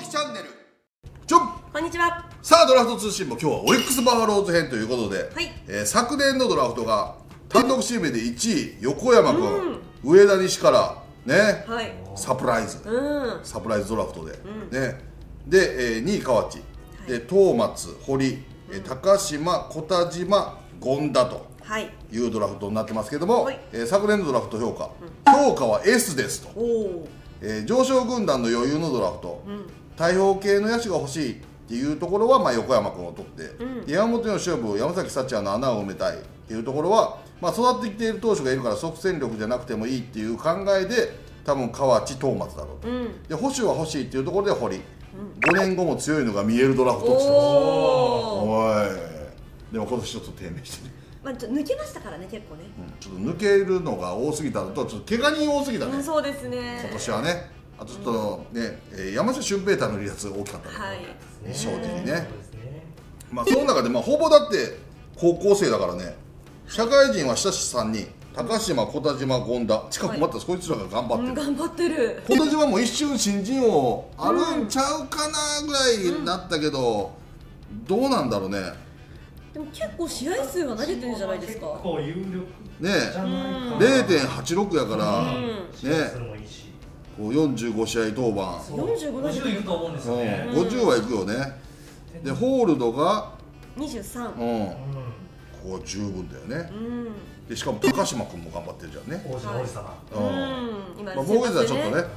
木チャンネルこんにちは。 さあドラフト通信も今日はオリックスバファローズ編ということで、 はい、 昨年のドラフトが単独指名で1位横山君、上田西からね、 はい、 サプライズドラフトで、ね、で、2位河内、で東松、堀、高島、小田島、権田というドラフトになってますけども、昨年のドラフト評価、評価は S ですと。上昇軍団の余裕のドラフト、大砲系の野手が欲しいっていうところは、横山君を取って、山本由伸、山崎福也の穴を埋めたいっていうところは、育ってきている投手がいるから即戦力じゃなくてもいいっていう考えで多分河内、東松だろうと、で捕手は欲しいっていうところで堀、5年後も強いのが見えるドラフトって言ってます。おい、でも今年ちょっと低迷してね、 ちょっと抜けましたからね、結構ね、 ちょっと抜けるのが多すぎたのと、ちょっと怪我人多すぎたね、 そうですね、 今年はね。あとちょっとね、山下俊平太の離脱が大きかったね、正直にね。その中でほぼだって高校生だからね、社会人は親し3人、高島、小田島、権田、しかもまたそいつらが頑張ってる、 頑張ってる。 小田島も一瞬新人王あるんちゃうかなぐらいになったけど、どうなんだろうね。 でも結構試合数は投げてるんじゃないですか。 結構有力ね、 じゃないかな。 0.86 やからね、こう45試合登板、 45 いくと思うんですよね。 50はいくよね。でホールドが 23、 こう十分だよね。でしかも高島君も頑張ってるじゃんね。 王子の王子様。 防御率はちょっとね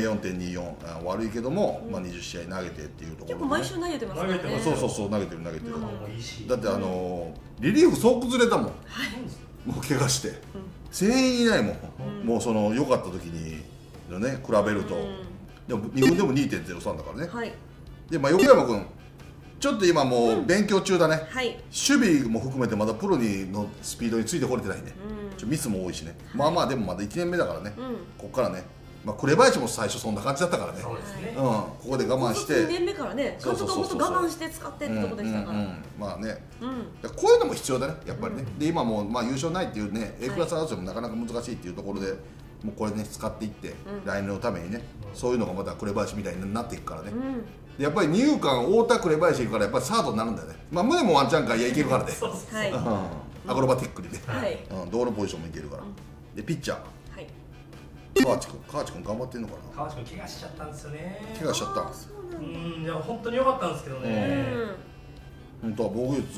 4.24 悪いけども、20試合投げてっていうところで、 結構毎週投げてますからね。 そう投げてる。だってリリーフ総崩れたもん、もう怪我して全員いないもん、もうその良かった時にね比べると。でも2軍でも 2.03 だからね。で横山君ちょっと今もう勉強中だね、守備も含めてまだプロのスピードについてこれてないね、ミスも多いしね、でもまだ1年目だからね、ここからね、紅林も最初そんな感じだったからね、ここで我慢して、 2年目からね、監督はもっと我慢して使ってってとこでしたから、 こういうのも必要だね、やっぱりね。で今も優勝ないっていうね、A クラス争いもなかなか難しいっていうところで、もうこれね使っていって、来年のためにね、そういうのがまた紅林みたいになっていくからね。やっぱり二遊間、太田、紅林いるから、やっぱりサードになるんだよね。宗もワンチャンかいけるからね、アクロバティックにね、どのポジションもいけるから。でピッチャー、河内君頑張ってんのかな。 河内君怪我しちゃったんですよね。 怪我しちゃった。 いや本当に良かったんですけどね。 本当は防御率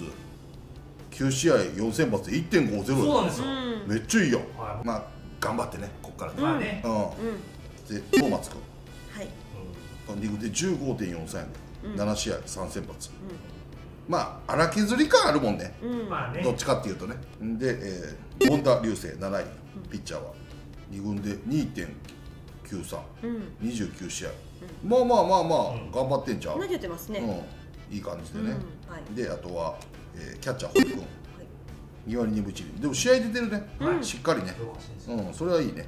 9試合4先発で 1.50。 そうなんですよ。 めっちゃいいよ。頑張ってね、ここからね。で東松君、リーグで 15.43 やね、7試合3先発、荒削り感あるもんね、どっちかっていうとね。で権田流星7位、ピッチャーは2軍で 2.93、29試合、頑張ってんちゃう。 投げてますね、 いい感じでね。であとはキャッチャー堀君、2割2分1厘、でも試合出てるね、しっかりね、それはいいね。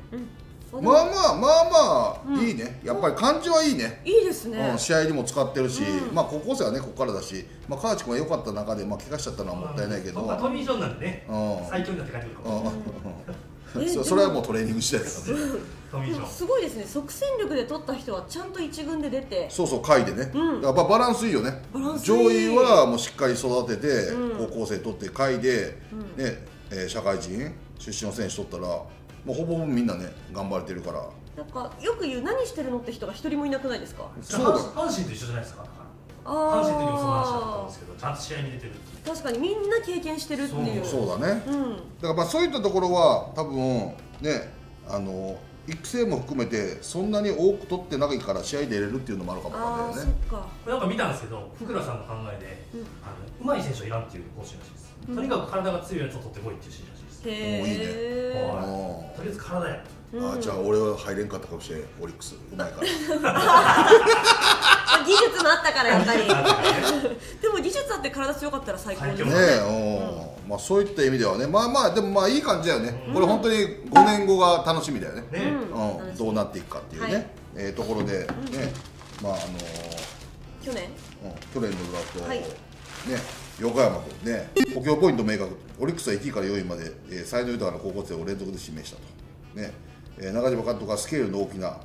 いいね、やっぱり感じはいいね。 いいですね。 試合にも使ってるし、高校生はねここからだし、河内君が良かった中で怪我しちゃったのはもったいないけど、 トミー・ジョンなんでね、最強になって帰ってくるかもしれない。 それはもうトレーニング次第だからね。 すごいですね、即戦力で取った人はちゃんと1軍で出て、 下位でね、やっぱバランスいいよね。上位はもうしっかり育てて、高校生取って下位で社会人出身の選手取ったら、もうほぼみんなね頑張れてるから。 なんかよく言う、何してるのって人が一人もいなくないですか。 阪神と一緒じゃないですか。阪神の時もその話だったんですけど、ちゃんと試合に出てる。 確かにみんな経験してるっていう。 そうだね。だからそういったところは多分ね、育成も含めてそんなに多く取ってないから試合出れるっていうのもあるかもわかんないよね。 これなんか見たんですけど、福良さんの考えでうまい選手はいらんっていう方針らしいです。とにかく体が強いやつを取ってこいっていう指示らしいです。 いいね。 とりあえず体や。 じゃあ俺は入れんかったかもしれん、オリックスうまいから。 技術もあったからやっぱり。でも技術あって体強かったら最高ですね。 そういった意味ではね、でもいい感じだよね。これ本当に5年後が楽しみだよね。どうなっていくかっていうねところでね、 去年のドラフトね、横山君ね、補強ポイント明確、オリックスは1位から4位まで才能豊かな高校生を連続で指名したとね。中島監督がスケールの大きな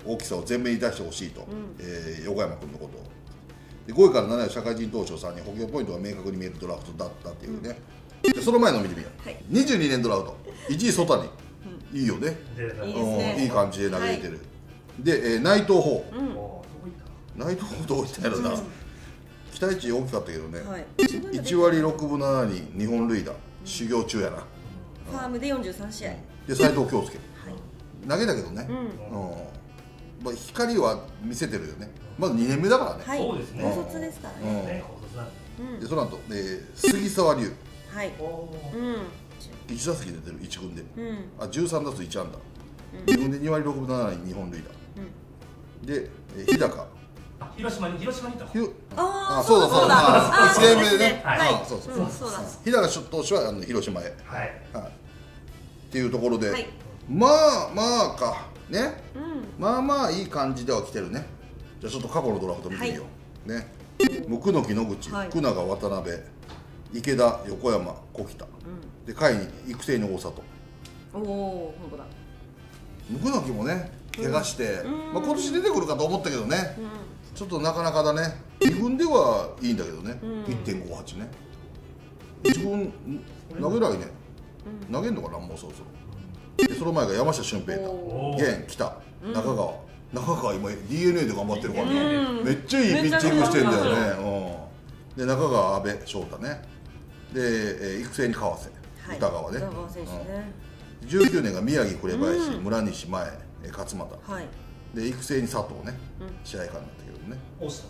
大きさを前面に出してほしいと、横山君のことを。で5位から7位は社会人投手を3人、補強ポイントが明確に見えるドラフトだったっていうね。でその前の見てみよう、22年ドラフト1位曽谷、いいよね、いい感じで投げれてる。で内藤鵬、内藤鵬どういったやろな、期待値大きかったけどね、1割6分7厘、2本塁打、修行中やな。 ファームで43試合で斎藤京介、投げたけどね、まあ光は見せてるよね。まだ2年目だからね。 そうですね。 高卒ですからね。 でその後杉沢龍、1打席出てる、1軍で、13打数1安打、2軍で2割6分7厘、2本塁打で日高、 広島にいた。 あ、そうだそうだ、1年目でね、そうそうだ、 日高投手は広島へっていうところで、まあかね、まあいい感じでは来てるね。じゃあちょっと過去のドラフト見てみようね。椋木野口、福永渡辺、池田横山小北で下位に育成に大里。 おお、本当だ。 椋木もね怪我して、まあ今年出てくるかと思ったけどね、ちょっとなかなかだね。2軍ではいいんだけどね、1.58 ね。1軍投げないね、投げんのかな、もうそろそろ。でその前が山下俊平太、現北中川今 DNA で頑張ってるからね、めっちゃいいピッチングしてんだよね。で中川阿部翔太ね、で育成に川瀬歌川ね、19年が宮城紅林、村西前勝俣で育成に佐藤ね、試合間になったけどね、大下、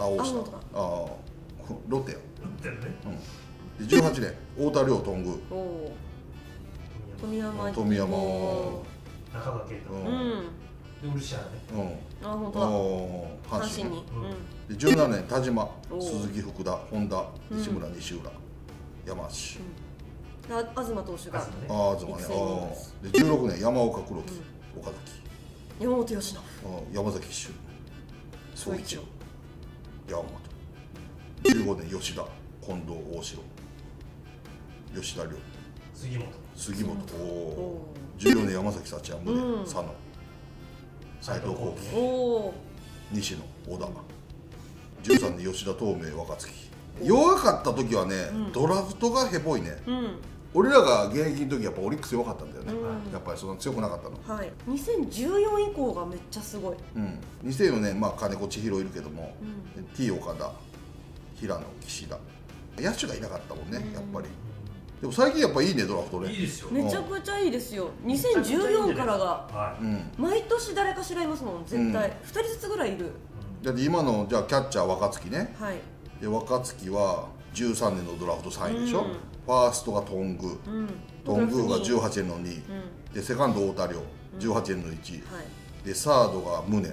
ロッテやで18年太田亮頓宮、富山中川圭太で漆原ね、 本当だ、阪神に。 で17年田島、鈴木福田、本田、西村、西浦、山足、 東投手が東ね。で16年山岡黒木、岡崎、 山本由伸、 山崎修、総一郎、山本。15年吉田、近藤、大城、吉田亮、杉本、14年山崎幸也、宗佐野、斉藤幸輝、西野、小田、13年吉田東明、若月。弱かった時はね、ドラフトがヘボいね。俺らが現役の時やっぱオリックス弱かったんだよね、やっぱりそんな強くなかったの。 2014以降がめっちゃすごい。 2004年金子千尋いるけども、T 岡田、平野、岸田、野手がいなかったもんね、やっぱり。でも最近やっぱいいね、ドラフトね。 いいですよ。 めちゃくちゃいいですよ。2014からが毎年誰かしらいますもん、絶対2人ずつぐらいいる。 だって今のじゃあキャッチャー若月ね、で若月は13年のドラフト3位でしょ。ファーストが頓宮が18年の2位で、セカンド太田亮18年の1位で、サードが宗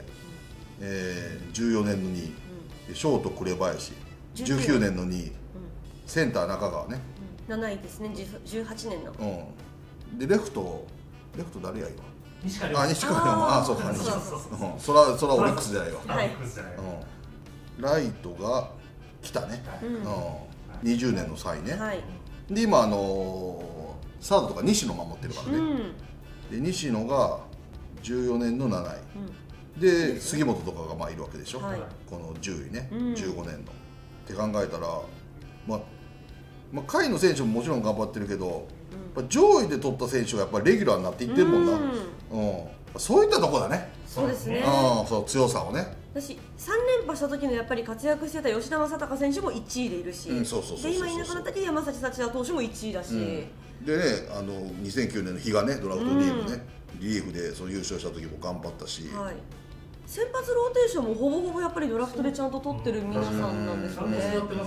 14年の2位で、ショート紅林19年の2位、センター中川ね 7位ですね、18年の。 でレフト誰や今、 西川亮、そうか、そらオリックスじゃないわ。ライトが来たね、20年の3位ね。で今サードとか西野守ってるからね。で西野が14年の7位で、杉本とかがまあいるわけでしょ、この10位ね、15年のって考えたら、まあ下位の選手ももちろん頑張ってるけど、上位で取った選手がやっぱりレギュラーになっていってるもんな。そういったとこだね。 そうですね。 そう強さをね。 私3連覇した時のやっぱり活躍してた吉田正尚選手も1位でいるし、で今いなくなったけど山崎幸也投手も1位だし、 でね、2009年の比嘉ね、ドラフト2位もね、リリーフでその優勝した時も頑張ったし、 先発ローテーションもほぼほぼやっぱりドラフトでちゃんと取ってる皆さんなんですよね。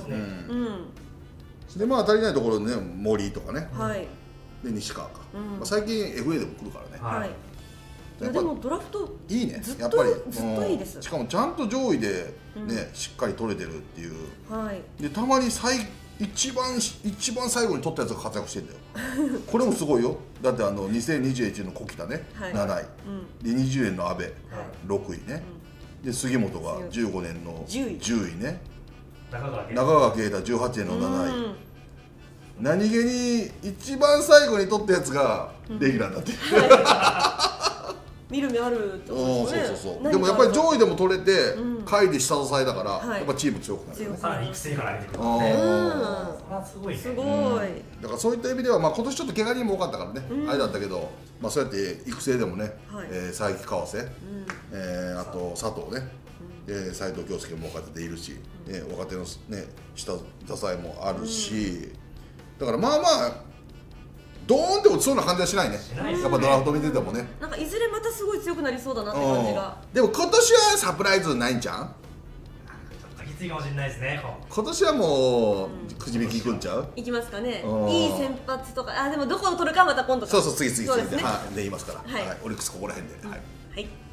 でまあ足りないところでね、森とかね、で西川か、最近 FA でも来るからね。 でもドラフトいいね、やっぱりずっといいです。しかもちゃんと上位でね、しっかり取れてるっていう。でたまに一番最後に取ったやつが活躍してんだよ。これもすごいよ。だって2021年の小北ね、7位で、20年の阿部6位ね、で杉本が15年の10位ね、中川圭太18年の7位。何気に一番最後に取ったやつがレギュラーになってる。 見る目あると思うんですよね。 でもやっぱり上位でも取れて下位で下支えだからやっぱチーム強くなる。 さらに育成から出てくるんですね。すごいね。 すごい。 だからそういった意味では今年ちょっと怪我人も多かったからねあれだったけど、そうやって育成でもね佐伯川瀬、あと佐藤ね、斉藤京介も若手でいるし、若手のね下支えもあるし、だからまあまあドーンって落ちそうな感じはしないね。やっぱドラフト見ててもね。 なんかいずれまたすごい強くなりそうだなって感じが。 でも今年はサプライズないんじゃん。 ちょっときついかもしれないですね。 今年はもうくじ引きいくんちゃう？ いきますかね。いい先発とか、でもどこを取るかまた今度。 そう次で言いますから。はい、オリックスここら辺で。 はい。